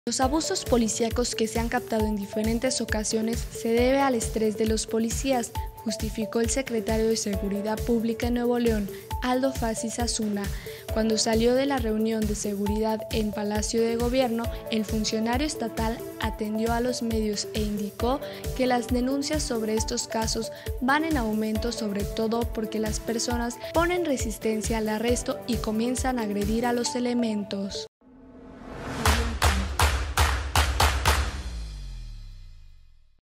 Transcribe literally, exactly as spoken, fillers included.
Los abusos policíacos que se han captado en diferentes ocasiones se debe al estrés de los policías, justificó el secretario de Seguridad Pública en Nuevo León, Aldo Fassi Zazuna. Cuando salió de la reunión de seguridad en Palacio de Gobierno, el funcionario estatal atendió a los medios e indicó que las denuncias sobre estos casos van en aumento, sobre todo porque las personas ponen resistencia al arresto y comienzan a agredir a los elementos.